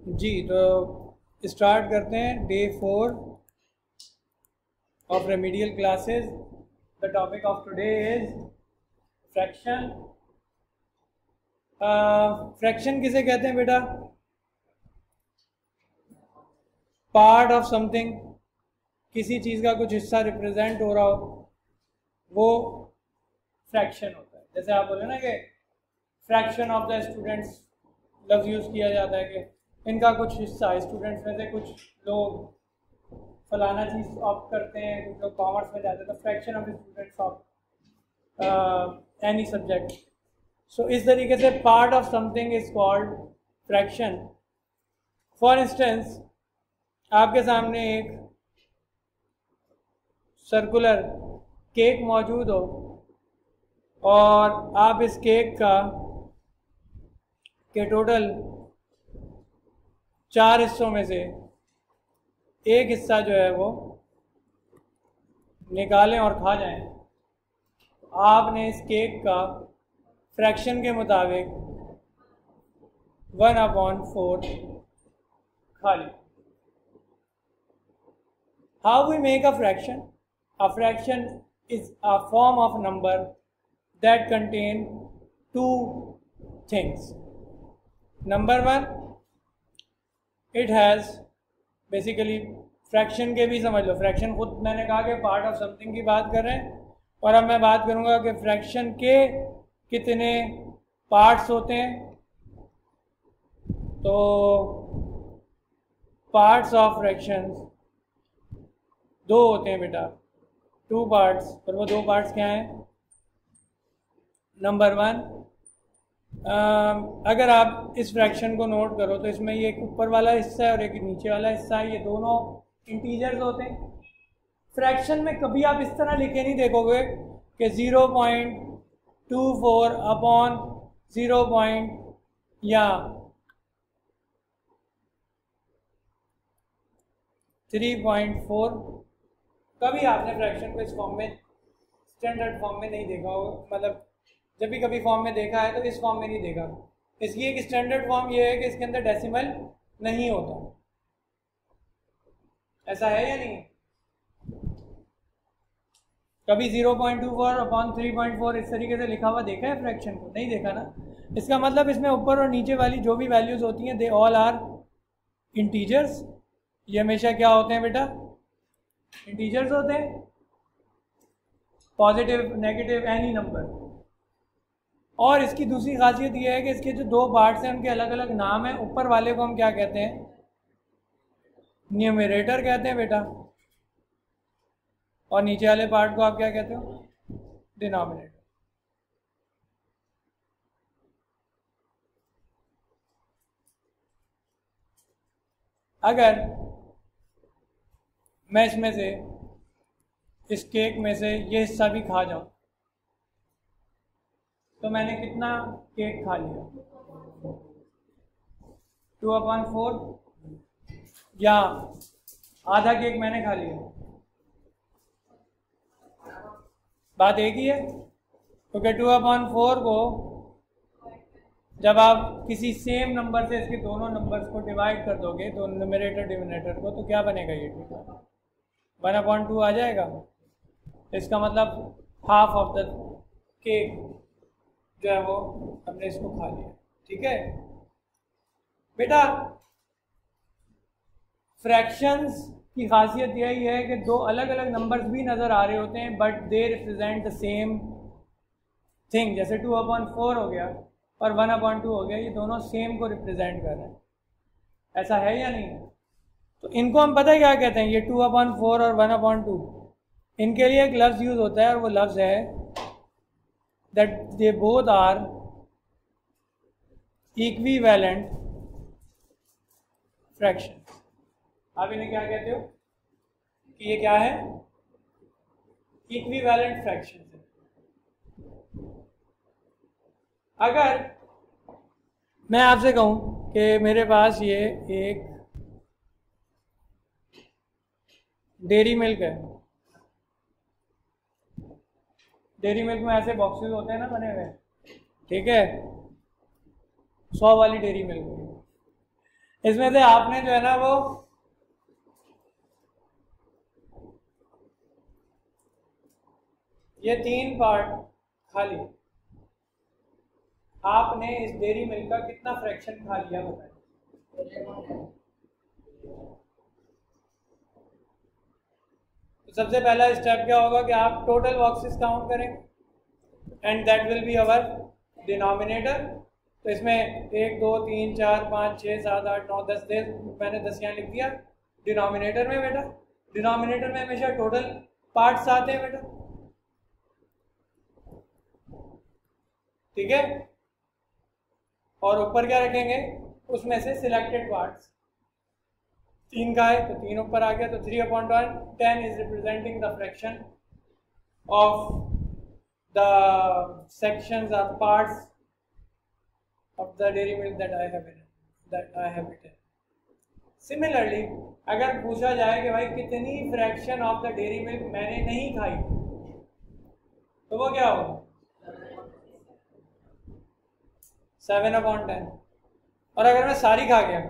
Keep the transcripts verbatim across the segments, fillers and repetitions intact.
जी, तो स्टार्ट करते हैं day four of remedial classes. The topic of today is fraction. Fraction किसे कहते हैं बेटा? पार्ट ऑफ समथिंग, किसी चीज़ का कुछ हिस्सा रिप्रेजेंट हो रहा हो, वो फ्रैक्शन होता है। जैसे आप बोले ना कि फ्रैक्शन ऑफ द स्टूडेंट्स लफ्ज़ यूज़ किया जाता है कि इनका कुछ हिस्सा, स्टूडेंट्स में से कुछ लोग फलाना चीज़ ऑप्ट करते हैं, कुछ लोग कॉमर्स में जाते हैं, तो fraction of students of any subject. So इस तरीके से part of something is called fraction. For instance, आपके सामने एक सर्कुलर केक मौजूद हो और आप इस केक का के टोटल चार हिस्सों में से एक हिस्सा जो है वो निकालें और खा जाएं, तो आपने इस केक का फ्रैक्शन के मुताबिक वन अपॉन फोर खा लिया। How we make a fraction? A fraction is a form of number that contain two things. Number one, it has basically, fraction के भी समझ लो, फ्रैक्शन खुद मैंने कहा कि पार्ट ऑफ समथिंग की बात कर रहे हैं, और अब मैं बात करूंगा कि फ्रैक्शन के कितने पार्ट्स होते हैं। तो पार्ट्स ऑफ फ्रैक्शंस दो होते हैं बेटा, टू पार्ट्स। और वो दो पार्ट्स क्या हैं? नंबर वन, Uh, अगर आप इस फ्रैक्शन को नोट करो तो इसमें ये एक ऊपर वाला हिस्सा है और एक नीचे वाला हिस्सा है, ये दोनों इंटीजर्स होते हैं। फ्रैक्शन में कभी आप इस तरह लिखे नहीं देखोगे कि zero point two four upon zero point या थ्री पॉइंट फोर। कभी आपने फ्रैक्शन को इस फॉर्म में, स्टैंडर्ड फॉर्म में नहीं देखा होगा, मतलब जब भी कभी फॉर्म में देखा है तो इस फॉर्म में नहीं देखा। इसकी एक स्टैंडर्ड फॉर्म ये है कि इसके अंदर डेसिमल नहीं होता। ऐसा है या नहीं? कभी zero point two four upon three point four इस तरीके से लिखा हुआ देखा है फ्रैक्शन को? नहीं देखा ना। इसका मतलब इसमें ऊपर और नीचे वाली जो भी वैल्यूज होती हैं, दे ऑल आर इंटीजर्स। ये हमेशा क्या होते हैं बेटा? इंटीजर्स होते हैं, पॉजिटिव, नेगेटिव, एनी नंबर। और इसकी दूसरी खासियत यह है कि इसके जो दो पार्ट्स हैं उनके अलग अलग नाम हैं। ऊपर वाले को हम क्या कहते हैं? न्यूमरेटर कहते हैं बेटा, और नीचे वाले पार्ट को आप क्या कहते हो? डिनोमिनेटर। अगर मैं इसमें से, इस केक में से ये हिस्सा भी खा जाऊं, तो मैंने कितना केक खा लिया? टू अपॉन फोर, या आधा केक मैंने खा लिया? बात एक ही है। क्योंकि टू अपॉन फोर को जब आप किसी सेम नंबर से इसके दोनों नंबर्स को डिवाइड कर दोगे, तो न्यूमरेटर डिनोमिनेटर को, तो क्या बनेगा? ये ठीक है, वन अपॉन टू आ जाएगा। इसका मतलब हाफ ऑफ द केक जो है वो हमने इसको खा लिया। ठीक है बेटा, फ्रैक्शंस की खासियत यही है कि दो अलग अलग नंबर्स भी नज़र आ रहे होते हैं, but they represent the same thing. जैसे टू अपॉन फोर हो गया और वन अपॉन टू हो गया, ये दोनों सेम को रिप्रेजेंट कर रहे हैं। ऐसा है या नहीं? तो इनको हम पता है क्या कहते हैं? ये टू अपॉन फोर और वन अपॉन टू, इनके लिए एक लफ्ज़ यूज़ होता है, और वो लफ्ज़ है that they both are equivalent fractions। आप इन्हें क्या कहते हो? कि ये क्या है? इक्विवेलेंट फ्रैक्शंस है। अगर मैं आपसे कहूं कि मेरे पास ये एक डेयरी मिल्क है, डेयरी मिल्क में ऐसे बॉक्सेस होते हैं ना बने हुए, ठीक है, सौ वाली डेयरी मिल्क। इसमें से आपने जो है ना वो ये तीन पार्ट खाली, आपने इस डेयरी मिल्क का कितना फ्रैक्शन खा लिया बताइए। तो सबसे पहला स्टेप क्या होगा कि आप टोटल बॉक्सेस काउंट करेंगे and that will be our denominator. तो इसमें एक दो तीन चार पाँच छः सात आठ नौ दस दस मैंने दस यहाँ लिख दिया डिनोमिनेटर में बेटा। डिनोमिनेटर में हमेशा टोटल पार्ट्स आते हैं बेटा, ठीक है। और ऊपर क्या रखेंगे, उसमें से सिलेक्टेड पार्ट्स। तीन का है तो तीन ऊपर आ गया, तो three upon one ten is representing the fraction of the sections और parts of the dairy milk that I have in that I have eaten. Similarly, अगर पूछा जाए कि भाई कितनी fraction of the dairy milk मैंने नहीं खाई, तो वो क्या होगा सेवन अपॉन टेन। और अगर मैं सारी खा गया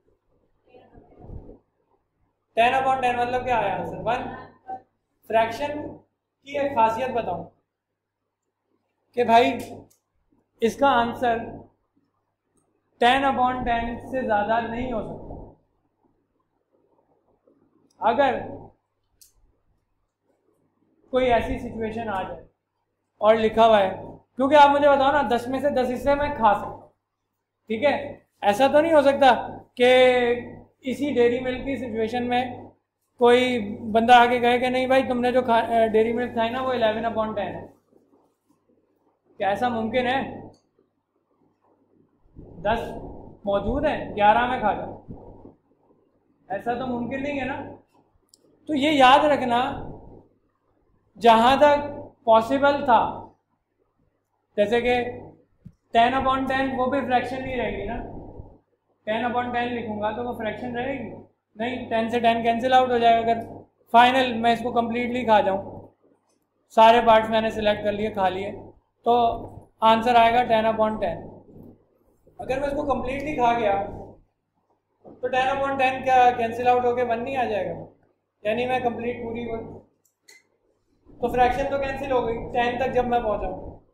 टेन अपॉन टेन, मतलब क्या आया आंसर वन। फ्रैक्शन की एक खासियत बताऊं कि भाई इसका आंसर टेन अपॉन टेन से ज्यादा नहीं हो सकता। अगर कोई ऐसी सिचुएशन आ जाए और लिखा हुआ है, क्योंकि आप मुझे बताओ ना दस में से दस हिस्से मैं खा सकता हूँ, ठीक है। ऐसा तो नहीं हो सकता कि इसी डेयरी मिल्क की सिचुएशन में कोई बंदा आके कहे कि नहीं भाई तुमने जो खा डेयरी मिल्क खाई ना वो इलेवन अपॉन टेन है। क्या ऐसा मुमकिन है? दस मौजूद है, ग्यारह में खा जाओ, ऐसा तो मुमकिन नहीं है ना। तो ये याद रखना, जहां तक पॉसिबल था, जैसे कि टेन अपॉन टेन वो भी फ्रैक्शन नहीं रहेगी ना। टेन अपॉन टेन लिखूंगा तो वो फ्रैक्शन रहेगी नहीं, टेन से टेन कैंसिल आउट हो जाएगा। अगर फाइनल मैं इसको कंप्लीटली खा जाऊं, सारे पार्ट्स मैंने सिलेक्ट कर लिए खा लिए, तो आंसर आएगा टेन अपॉन टेन। अगर मैं इसको कंप्लीटली खा गया तो टेन अपॉन टेन क्या कैंसिल आउट होके वन नहीं आ जाएगा, यानी मैं कंप्लीट पूरी वो, तो फ्रैक्शन तो कैंसिल हो गई टेन तक जब मैं पहुंचा।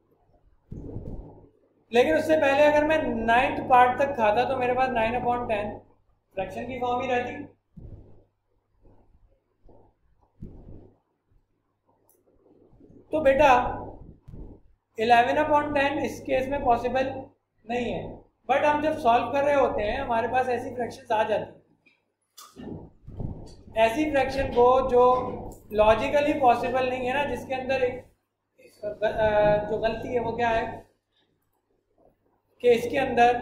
लेकिन उससे पहले अगर मैं नाइन्थ पार्ट तक खाता तो मेरे पास नाइन अपॉन टेन फ्रैक्शन की फॉर्म ही रहती। तो बेटा इलेवन अपॉन टेन इस केस में पॉसिबल नहीं है, बट हम जब सॉल्व कर रहे होते हैं हमारे पास ऐसी फ्रैक्शंस आ जाती हैं, ऐसी फ्रैक्शन को जो लॉजिकली पॉसिबल नहीं है ना, जिसके अंदर एक जो गलती है वो क्या है कि इसके अंदर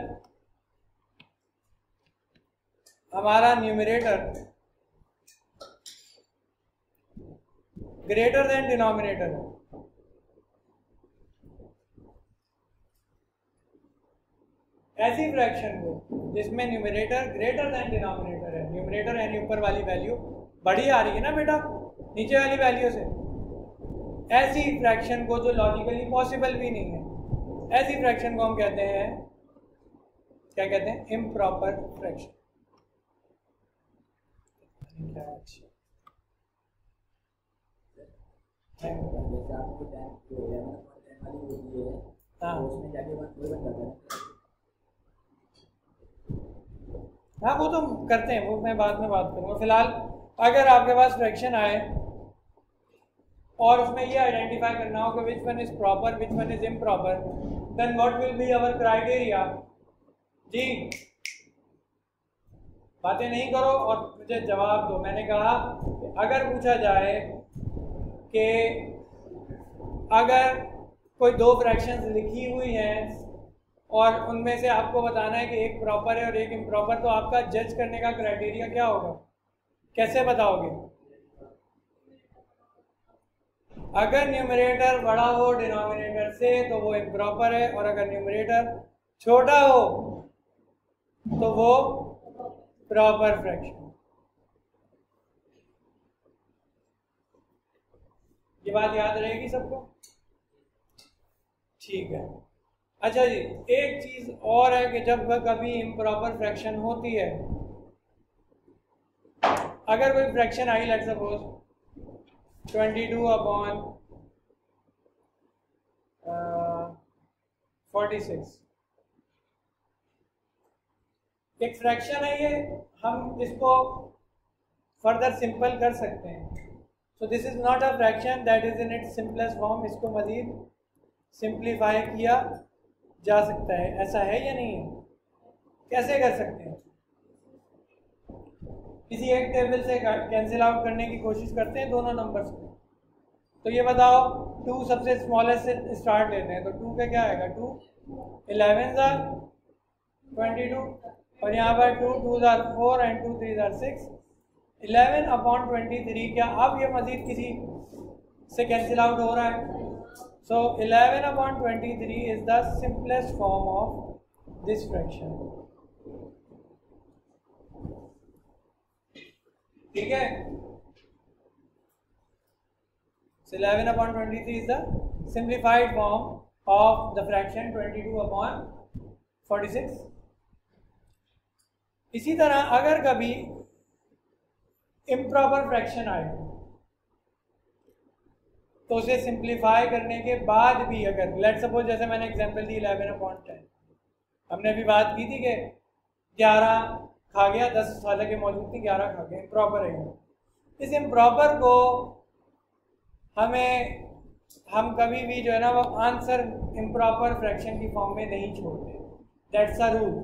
हमारा न्यूमरेटर ग्रेटर देन डिनोमिनेटर है। ऐसी फ्रैक्शन को जिसमें न्यूमरेटर ग्रेटर देन डिनोमिनेटर है, न्यूमरेटर यानी ऊपर वाली वैल्यू बड़ी आ रही है ना बेटा नीचे वाली वैल्यू से, ऐसी फ्रैक्शन को जो लॉजिकली पॉसिबल भी नहीं है, ऐसी फ्रैक्शन को हम कहते हैं, क्या कहते हैं, इम्प्रॉपर फ्रैक्शन। हाँ वो तो करते हैं, वो मैं बाद में बात करूँगा। फिलहाल अगर आपके पास फ्रैक्शन आए और उसमें ये आइडेंटिफाई करना हो कि which one is proper which one is improper, then what will be our criteria. जी बातें नहीं करो और मुझे जवाब दो। मैंने कहा कि अगर पूछा जाए कि अगर कोई दो फ्रैक्शंस लिखी हुई हैं और उनमें से आपको बताना है कि एक प्रॉपर है और एक इम्प्रॉपर, तो आपका जज करने का क्राइटेरिया क्या होगा, कैसे बताओगे? अगर न्यूमरेटर बड़ा हो डिनोमिनेटर से तो वो इम्प्रॉपर है, और अगर न्यूमरेटर छोटा हो तो वो प्रॉपर फ्रैक्शन। ये बात याद रहेगी सबको? ठीक है। अच्छा जी, एक चीज और है कि जब कभी इम्प्रॉपर फ्रैक्शन होती है, अगर कोई fraction I let suppose twenty two upon forty six, एक फ्रैक्शन है ये, हम इसको फर्दर सिंपल कर सकते हैं। So this is not a fraction, that is in its simplest form. इसको मजीद सिंप्लीफाई किया जा सकता है, ऐसा है या नहीं है? कैसे कर सकते हैं? किसी एक टेबल से कैंसिल आउट करने की कोशिश करते हैं दोनों नंबर्स को। तो ये बताओ, टू सबसे स्मॉलेस्ट से स्टार्ट लेते हैं, तो टू का क्या आएगा? टू इलेवन जार ट्वेंटी टू, और यहाँ पर टू टू जार फोर एंड टू थ्री जार six, eleven upon twenty three. क्या अब ये मजीद किसी से कैंसिल आउट हो रहा है? So eleven upon twenty three is the simplest form of this fraction. ठीक है, so eleven upon twenty-three is the simplified form of the fraction twenty-two upon forty-six। इसी तरह अगर कभी इम्प्रॉपर फ्रैक्शन आए तो उसे सिंप्लीफाई करने के बाद भी, अगर लेट सपोज जैसे मैंने एग्जांपल दी इलेवन अपॉन टेन, हमने अभी बात की थी कि ग्यारह खा गया, दस साल के मौजूद थी, ग्यारह खा गया, इम्प्रॉपर है। इस इम्प्रॉपर को हमें हम कभी भी जो है ना वो आंसर इम्प्रॉपर फ्रैक्शन की फॉर्म में नहीं छोड़ते। That's a rule.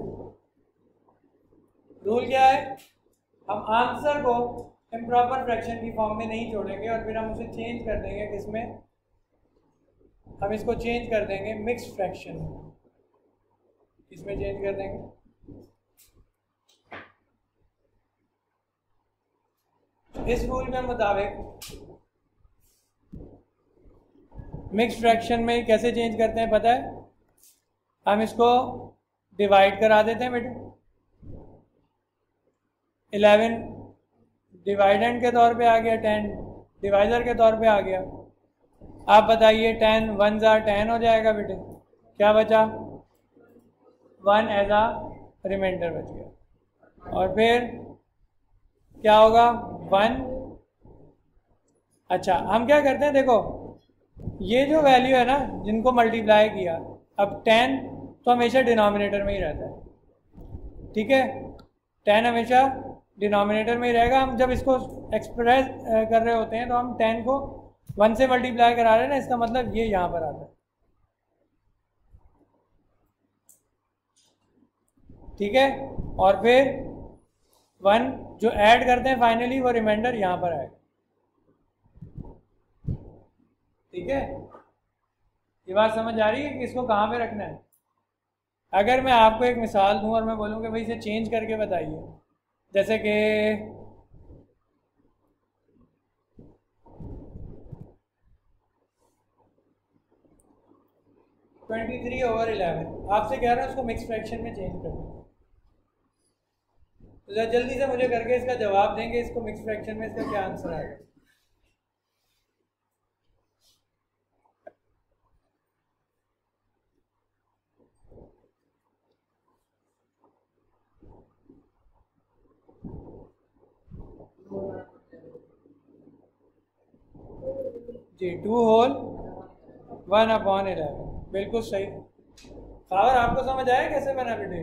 रूल क्या है? हम आंसर को इम्प्रॉपर फ्रैक्शन की फॉर्म में नहीं छोड़ेंगे और फिर हम उसे चेंज कर देंगे किसमें? हम इसको चेंज कर देंगे मिक्स्ड फ्रैक्शन में। किसमें चेंज कर देंगे? इस रूल के मुताबिक मिक्स्ड फ्रैक्शन में कैसे चेंज करते हैं पता है? हम इसको डिवाइड करा देते हैं बेटे। इलेवन डिवाइडेंड के तौर पे आ गया, टेन डिवाइजर के तौर पे आ गया। आप बताइए, टेन वन ज़ा टेन हो जाएगा बेटे, क्या बचा? वन एज आ रिमाइंडर बच गया। और फिर क्या होगा? वन। अच्छा, हम क्या करते हैं, देखो ये जो वैल्यू है ना जिनको मल्टीप्लाई किया, अब टेन तो हमेशा डिनोमिनेटर में ही रहता है। ठीक है, टेन हमेशा डिनोमिनेटर में ही रहेगा। हम जब इसको एक्सप्रेस कर रहे होते हैं तो हम टेन को वन से मल्टीप्लाई करा रहे हैं ना, इसका मतलब ये यहाँ पर आता है। ठीक है, और फिर वन जो ऐड करते हैं फाइनली वो रिमाइंडर यहाँ पर आएगा। ठीक है, ये बात समझ आ रही है कि इसको कहाँ पे रखना है? अगर मैं आपको एक मिसाल दूं और मैं बोलूं कि भाई इसे चेंज करके बताइए, जैसे कि ट्वेंटी थ्री ओवर इलेवन, आपसे कह रहा हूँ इसको मिक्स फ्रैक्शन में चेंज कर दें, तो जल्दी से मुझे करके इसका जवाब देंगे, इसको मिक्स फ्रैक्शन में इसका क्या आंसर आएगा? जी, two whole one upon eleven, बिल्कुल सही। खबर आपको समझ आया कैसे बना बेटे?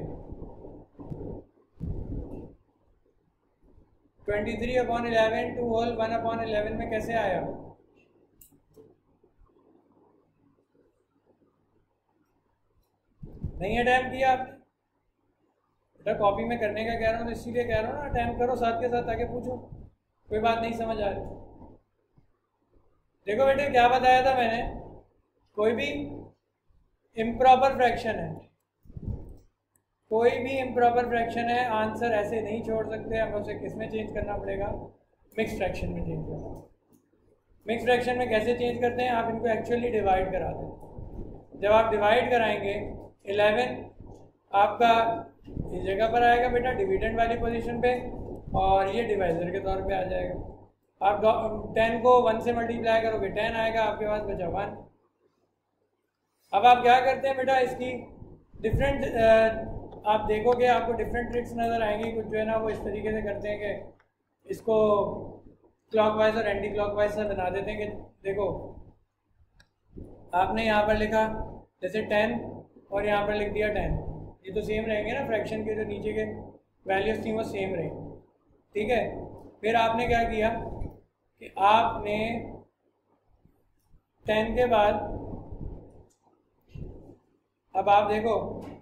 Twenty three upon eleven two whole one upon eleven में कैसे आया? नहीं अटैम्प्ट किया आपने? बेटा कॉपी में करने का कह रहा हूँ तो इसीलिए कह रहा हूँ ना, अटैम्प्ट करो साथ के साथ, आके पूछो। कोई बात नहीं समझ आ रही? देखो बेटे क्या बताया था मैंने, कोई भी इम्प्रॉपर फ्रैक्शन है, कोई भी इम्प्रॉपर फ्रैक्शन है, आंसर ऐसे नहीं छोड़ सकते, हमें उसे किस में चेंज करना पड़ेगा? मिक्स फ्रैक्शन में चेंज करना। मिक्स फ्रैक्शन में कैसे चेंज करते हैं? आप इनको एक्चुअली डिवाइड करा दें। जब आप डिवाइड कराएंगे, इलेवन आपका इस जगह पर आएगा बेटा डिविडेंड वाली पोजीशन पे, और ये डिवाइजर के तौर पे आ जाएगा। आप टेन को वन से मल्टीप्लाई करोगे, टेन आएगा, आपके पास बचा वन। अब आप क्या करते हैं बेटा, इसकी डिफरेंट आप देखोगे आपको डिफरेंट ट्रिक्स नज़र आएंगी। कुछ जो है ना वो इस तरीके से करते हैं कि इसको क्लॉकवाइज और एंटी क्लॉकवाइज से बना देते हैं कि देखो आपने यहाँ पर लिखा जैसे टेन और यहाँ पर लिख दिया टेन, ये तो सेम रहेंगे ना, फ्रैक्शन के जो नीचे के वैल्यूज थी वो सेम रहेंगे, ठीक है। फिर आपने क्या किया कि आपने टेन के बाद अब आप देखो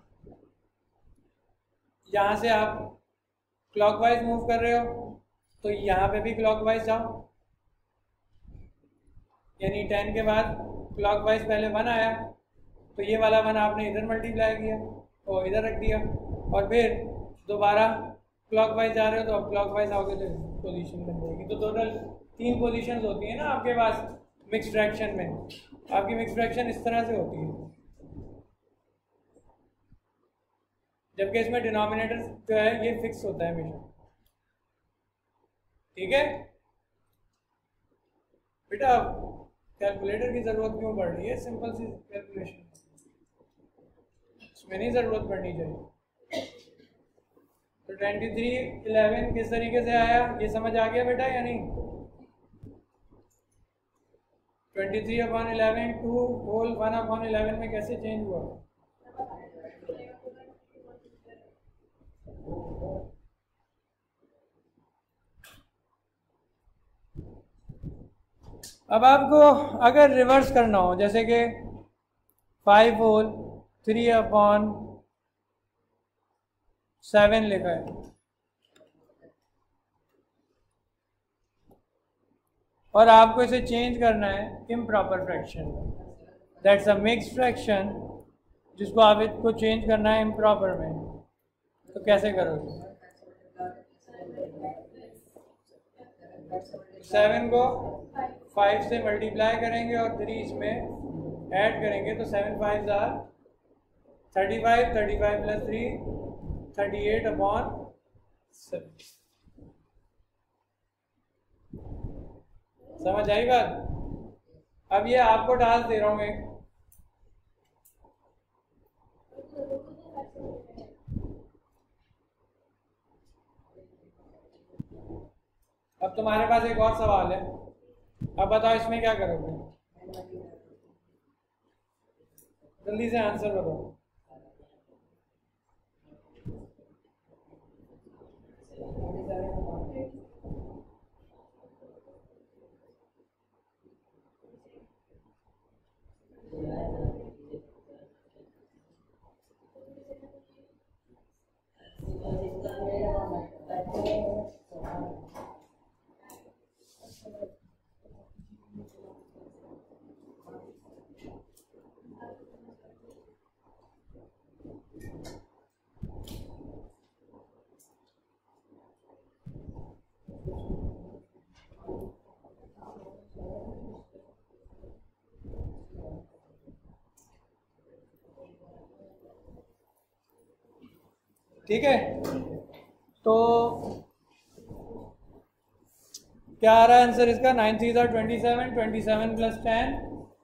यहाँ से आप क्लॉकवाइज मूव कर रहे हो तो यहाँ पे भी क्लॉकवाइज जाओ, यानी टेन के बाद क्लॉकवाइज पहले वन आया तो ये वाला वन आपने इधर मल्टीप्लाई किया और इधर रख दिया, और फिर दोबारा क्लॉकवाइज जा रहे हो तो अब क्लॉकवाइज आओगे तो पोजीशन बन जाएगी। तो टोटल तीन पोजीशंस होती है ना आपके पास मिक्स फ्रैक्शन में। आपकी मिक्स फ्रैक्शन इस तरह से होती है, जबकि इसमें डिनोमिनेटर जो है ये फिक्स होता है हमेशा, ठीक है बेटा। कैलकुलेटर की जरूरत क्यों पड़ रही है, सिंपल सी कैलकुलेशन, इसमें नहीं जरूरत पड़नी चाहिए। तो ट्वेंटी थ्री इलेवन किस तरीके से आया ये समझ आ गया बेटा या नहीं? Twenty three upon eleven two whole one upon eleven में कैसे चेंज हुआ? अब आपको अगर रिवर्स करना हो जैसे कि five whole three upon seven लिखा है और आपको इसे चेंज करना है इम्प्रॉपर फ्रैक्शन में, दैट्स अ मिक्स फ्रैक्शन, जिसको आप इसको चेंज करना है इम्प्रॉपर में। तो कैसे करोगे? सेवन को फाइव से मल्टीप्लाई करेंगे और थ्री इसमें ऐड करेंगे तो सेवन फाइव जार thirty five, thirty five plus three thirty eight upon seven. समझ आई बात? अब ये आपको टास्क दे रहा हूँ एक, अब तुम्हारे पास एक और सवाल है, अब बताओ इसमें क्या करोगे? जल्दी से आंसर बताओ। ठीक है, तो क्या आ रहा है आंसर इसका? नाइन थ्री जार twenty seven, twenty seven plus ten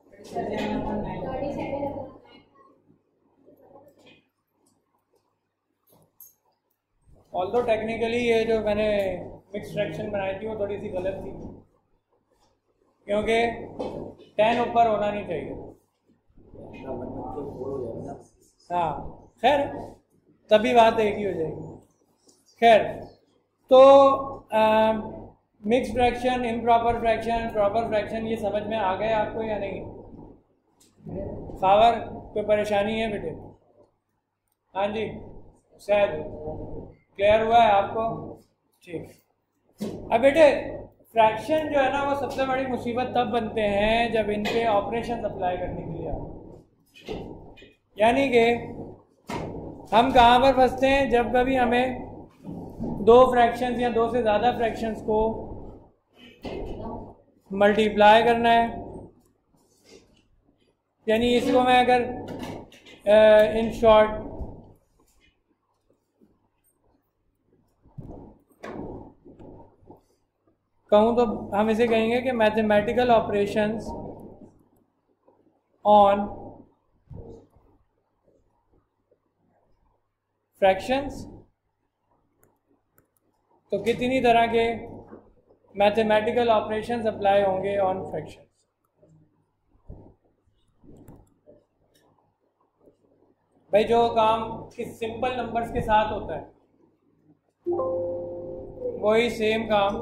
although technically ये जो मैंने मिक्स फ्रैक्शन बनाई थी वो थोड़ी सी गलत थी, क्योंकि टेन ऊपर होना नहीं चाहिए। हाँ खैर तभी बात एक ही हो जाएगी। खैर तो mix fraction, improper fraction, proper fraction ये समझ में आ गए आपको या नहीं? खावर कोई परेशानी है बेटे? हाँ जी शायद क्लियर हुआ है आपको? ठीक। अब बेटे फ्रैक्शन जो है ना वो सबसे बड़ी मुसीबत तब बनते हैं जब इन पे ऑपरेशन अप्लाई करने के लिए आते, यानी कि हम कहाँ पर फंसते हैं? जब कभी हमें दो फ्रैक्शंस या दो से ज़्यादा फ्रैक्शंस को मल्टीप्लाई करना है, यानी इसको मैं अगर इन शॉर्ट कहूँ तो हम इसे कहेंगे कि मैथमेटिकल ऑपरेशंस ऑन फ्रैक्शंस, तो कितनी तरह के मैथमेटिकल ऑपरेशंस अप्लाई होंगे ऑन फ्रैक्शंस? भाई जो काम किस सिंपल नंबर्स के साथ होता है वही सेम काम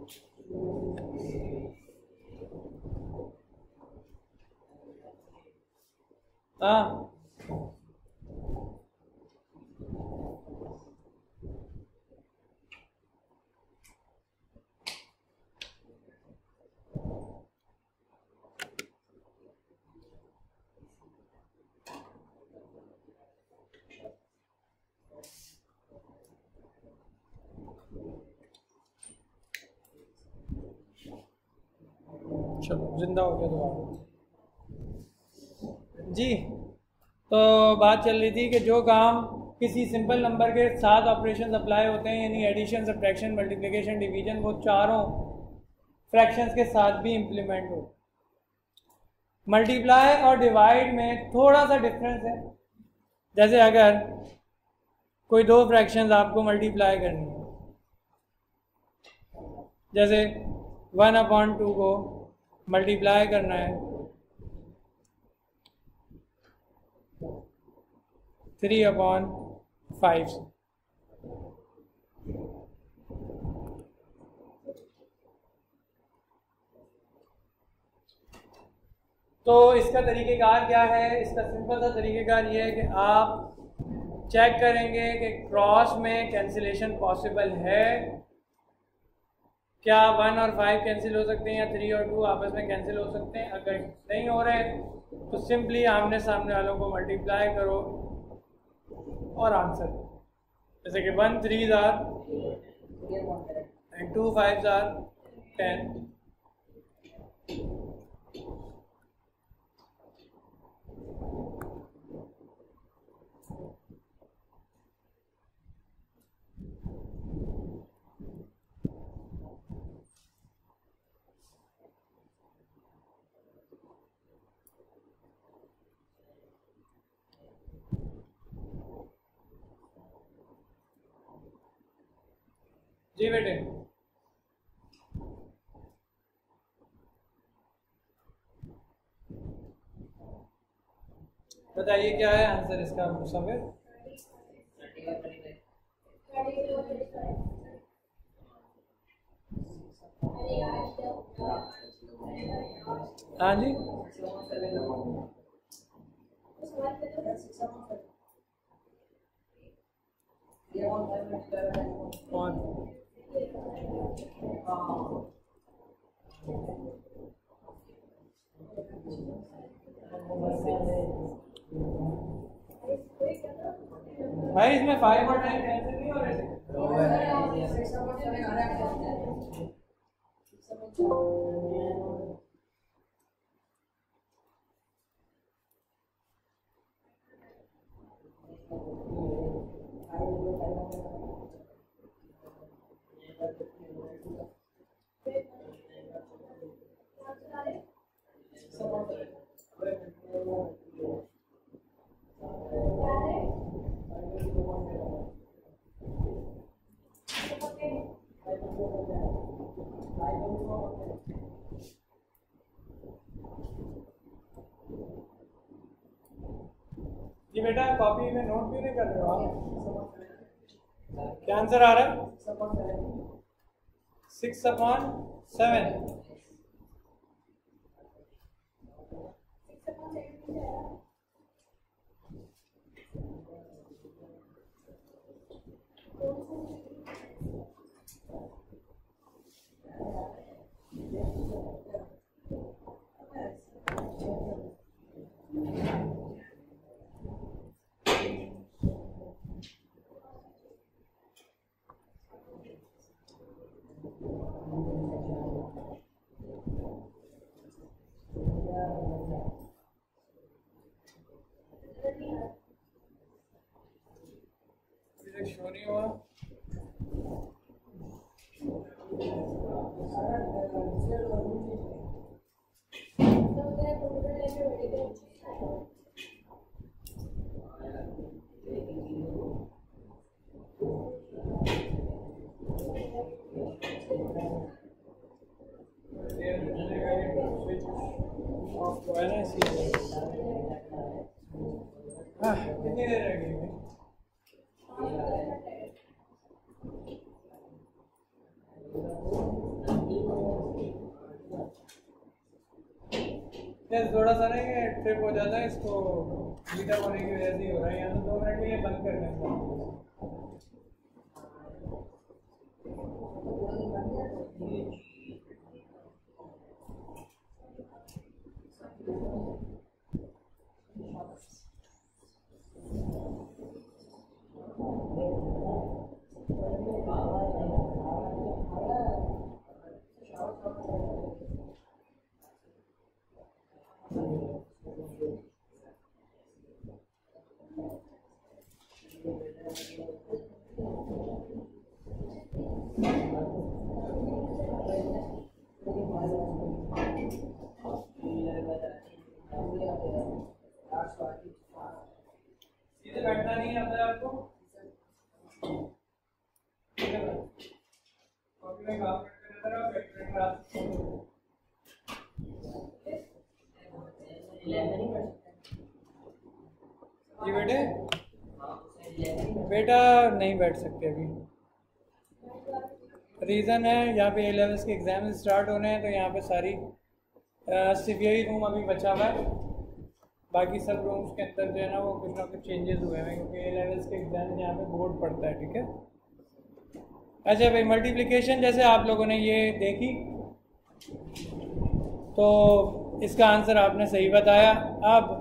हाँ चलो जिंदा हो गया दोबारा जी। तो बात चल रही थी कि जो काम किसी सिंपल नंबर के साथ ऑपरेशंस अप्लाई होते हैं, यानी एडिशन, सब्ट्रैक्शन, मल्टीप्लिकेशन, डिवीजन, वो चारों फ्रैक्शंस के साथ भी इम्प्लीमेंट हो। मल्टीप्लाई और डिवाइड में थोड़ा सा डिफरेंस है। जैसे अगर कोई दो फ्रैक्शंस आपको मल्टीप्लाई करनी है, जैसे वन अपॉन टू को मल्टीप्लाई करना है थ्री अपॉन फाइव से, तो इसका तरीक़ेकार क्या है? इसका सिंपल सा तरीक़ेकार ये है कि आप चेक करेंगे कि क्रॉस में कैंसिलेशन पॉसिबल है क्या। वन और फाइव कैंसिल हो सकते हैं या थ्री और टू आपस में कैंसिल हो सकते हैं। अगर नहीं हो रहे तो सिंपली आमने सामने वालों को मल्टीप्लाई करो और आंसर, जैसे कि वन थ्री जार एंड टू फाइव जार टेन। जी बेटे बताइए क्या है आंसर इसका मुसव्विर? हाँ जी कौन? भाई इसमें फाइव और नाइन कैंसिल नहीं हो रहे थे? जी बेटा कॉपी में नोट भी नहीं कर रहे हो आप? क्या आंसर आ रहा है? Six upon seven. शो नहीं हुआ। है ना इसीलिए। हाँ, कितनी देर रह गई? थोड़ा सा नहीं कि ट्रिप हो जाता है, इसको मीटअप होने की वजह से ही हो रहा है। यहाँ तो दो मिनट में ये बंद कर देंगे। सीधे बैठना नहीं आता है आपको? कॉपी में काम करते रहते रहो, बैठने के बाद जी बेटे बेटा नहीं बैठ सकते अभी। रीज़न है यहाँ पे ए लेवल्स के एग्ज़ाम स्टार्ट होने हैं, तो यहाँ पे सारी सीवीआई रूम अभी बचा हुआ है। बाकी सब रूम्स के अंदर जो है ना वो कुछ ना कुछ चेंजेस हुए हैं, क्योंकि ए लेवल्स के एग्ज़ाम यहाँ पे बोर्ड पड़ता है। ठीक है, अच्छा भाई, मल्टीप्लिकेशन जैसे आप लोगों ने ये देखी तो इसका आंसर आपने सही बताया। अब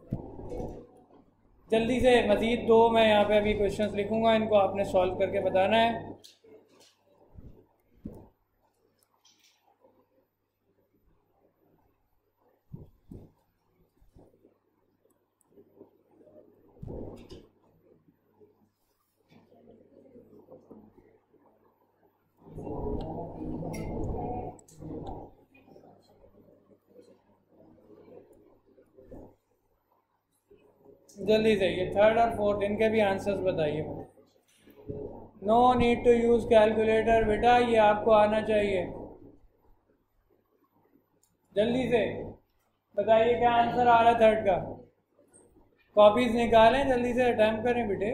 जल्दी से मज़ीद दो मैं यहाँ पे अभी क्वेश्चंस लिखूँगा, इनको आपने सॉल्व करके बताना है। जल्दी से ये थर्ड और फोर्थ इनके भी आंसर्स बताइए। No need to use calculator बेटा, ये आपको आना चाहिए। जल्दी से बताइए क्या आंसर आ रहा है थर्ड का। कॉपीज निकालें, जल्दी से अटेम्प्ट करें बेटे।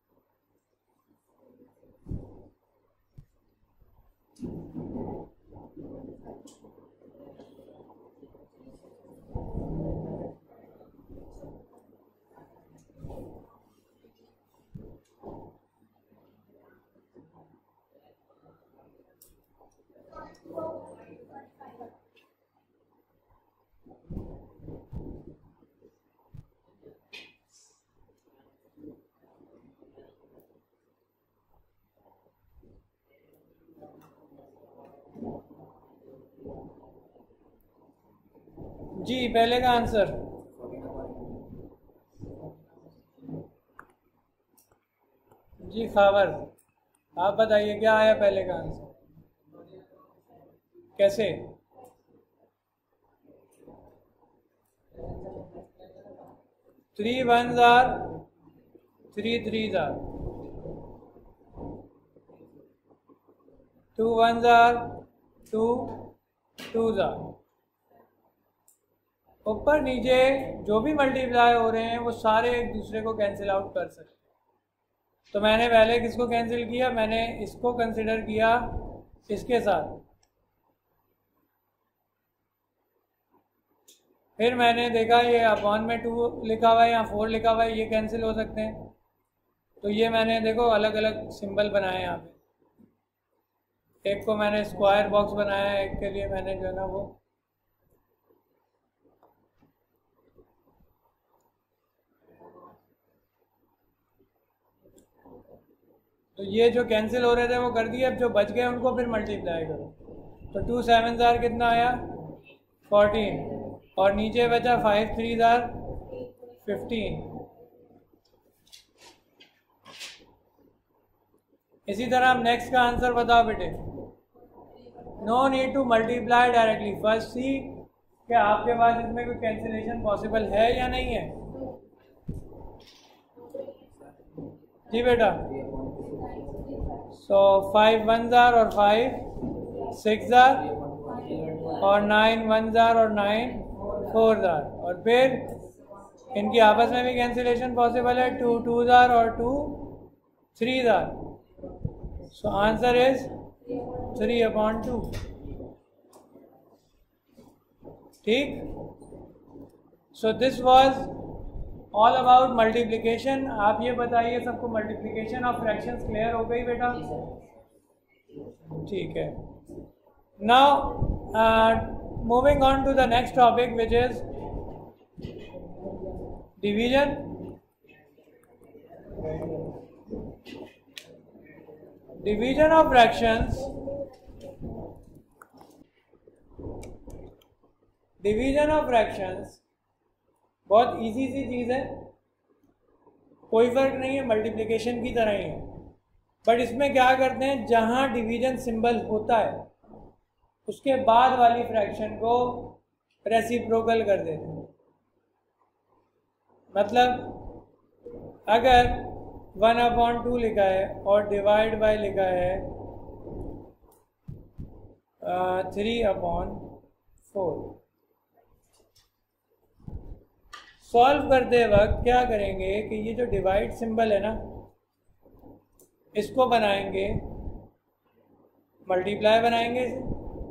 जी पहले का आंसर जी खावर, आप बताइए क्या आया पहले का आंसर। कैसे? थ्री वन जार थ्री थ्री जार टू वन जार टू टू जार। ऊपर नीचे जो भी मल्टीप्लाई हो रहे हैं वो सारे एक दूसरे को कैंसिल आउट कर सकते हैं। तो मैंने पहले किसको कैंसिल किया? मैंने इसको कंसिडर किया इसके साथ, फिर मैंने देखा ये अपॉन में टू लिखा हुआ है या फोर लिखा हुआ है, ये कैंसिल हो सकते हैं। तो ये मैंने देखो अलग अलग सिंबल बनाए यहाँ पे। एक को मैंने स्क्वायर बॉक्स बनाया है, एक के लिए मैंने जो है ना वो तो ये जो कैंसिल हो रहे थे वो कर दिए। अब जो बच गए उनको फिर मल्टीप्लाई करो। तो टू सेवन जार कितना आया? फोर्टीन, और नीचे बचा फाइव थ्री जार फिफ्टीन। इसी तरह हम नेक्स्ट का आंसर बताओ बेटे। No need to multiply directly, first see क्या आपके पास इसमें कोई कैंसिलेशन पॉसिबल है या नहीं है। जी बेटा, सो फाइव वन जार और फाइव सिक्स जार और नाइन वन जार और नाइन फोर जार, और फिर इनकी आपस में भी कैंसिलेशन पॉसिबल है, टू टू जार और टू थ्री जार। So answer is three upon two. ठीक, so this was all about multiplication. आप ये बताइए सबको मल्टीप्लिकेशन ऑफ फ्रैक्शंस क्लियर हो गई बेटा? ठीक है। Now moving on to the next topic which is division. Division of fractions, division of fractions बहुत इजी सी चीज़ है, कोई फर्क नहीं है, मल्टीप्लिकेशन की तरह ही है। बट इसमें क्या करते हैं, जहाँ डिवीजन सिंबल होता है उसके बाद वाली फ्रैक्शन को रेसिप्रोकल कर देते हैं। मतलब अगर वन अपॉन टू लिखा है और डिवाइड बाय लिखा है थ्री अपॉन फोर, सॉल्व करते वक्त क्या करेंगे कि ये जो डिवाइड सिंबल है ना, इसको बनाएंगे, मल्टीप्लाई बनाएंगे इसे,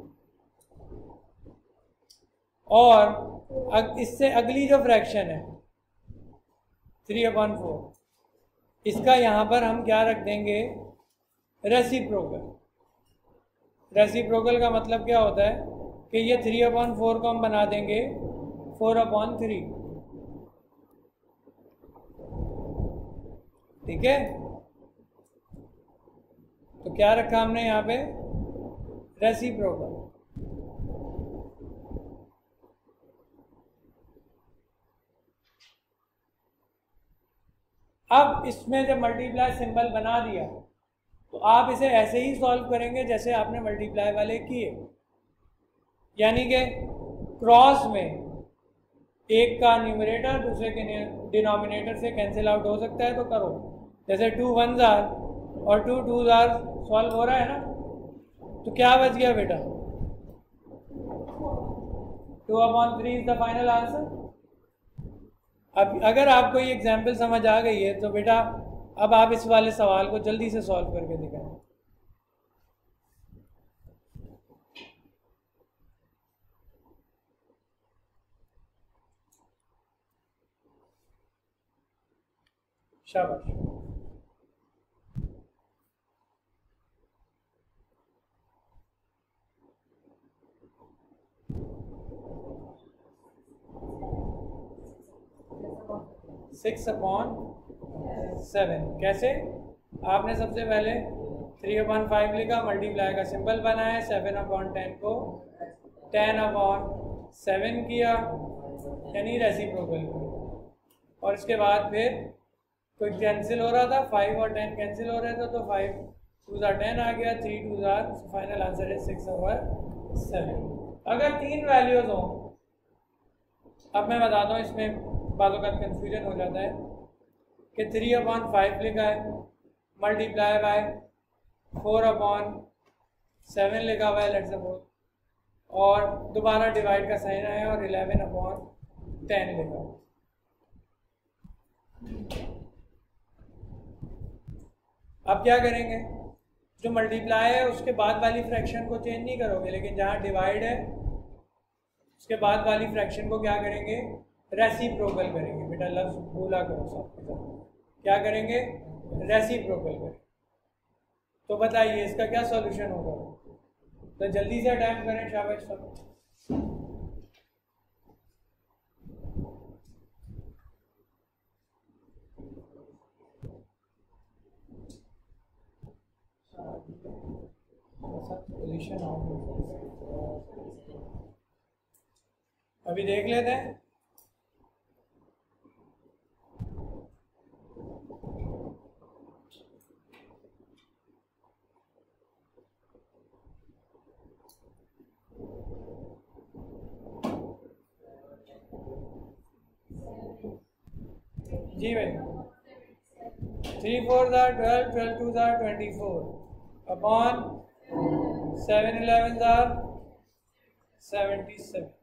और इससे अगली जो फ्रैक्शन है थ्री अपॉन फोर, इसका यहाँ पर हम क्या रख देंगे, रेसिप्रोकल। रेसिप्रोकल का मतलब क्या होता है कि ये थ्री अपॉन फोर को हम बना देंगे फोर अपॉन थ्री। ठीक है, तो क्या रखा हमने यहाँ पे, रेसिप्रोकल। अब इसमें जब मल्टीप्लाई सिंबल बना दिया तो आप इसे ऐसे ही सॉल्व करेंगे जैसे आपने मल्टीप्लाई वाले किए, यानी कि क्रॉस में एक का न्यूमरेटर दूसरे के डिनोमिनेटर से कैंसिल आउट हो सकता है तो करो। जैसे टू वन जार और टू टू जार सॉल्व हो रहा है ना, तो क्या बच गया बेटा, two upon three is the final answer. अब अगर आपको ये एग्जाम्पल समझ आ गई है तो बेटा अब आप इस वाले सवाल को जल्दी से सॉल्व करके दिखाएं। शाबाश। सिक्स अपॉन सेवन कैसे, आपने सबसे पहले थ्री अपॉन फाइव लिखा, मल्टीप्लाई का सिंबल बनाया, सेवन अपॉन टेन को टेन अपॉन सेवन किया, यानी रेसिप्रोकल किया, और इसके बाद फिर कोई कैंसिल हो रहा था, फाइव और टेन कैंसिल हो रहे थे तो फाइव टू ज़ार टेन आ गया, थ्री टू ज़ार, फाइनल आंसर है सिक्स ओवर सेवन। अगर तीन वैल्यूज हों, अब मैं बताता हूँ, इसमें बातों का कन्फ्यूजन हो जाता है कि थ्री अपॉन फाइव लिखा है multiply by four upon seven लिखा हुआ है लेट्स सपोज, और दोबारा डिवाइड का साइन है और इलेवन अपॉन टेन लिखा हुआ। अब क्या करेंगे, जो मल्टीप्लाई है उसके बाद वाली फ्रैक्शन को चेंज नहीं करोगे, लेकिन जहाँ डिवाइड है उसके बाद वाली फ्रैक्शन को क्या करेंगे, रेसिप्रोकल करेंगे। बेटा लफ्ज़ भूला करो सब, क्या करेंगे, रेसिप्रोकल करेंगे। तो बताइए इसका क्या सॉल्यूशन होगा, तो जल्दी से अटैम्प्ट करें, शाबाश सब। पोजीशन अभी देख लेते हैं। जी भाई, थ्री फोर ज़ार ट्वेल्व, ट्वेल्व टू ज़ार twenty four upon seven eleven ज़ार सेवेंटी सेवन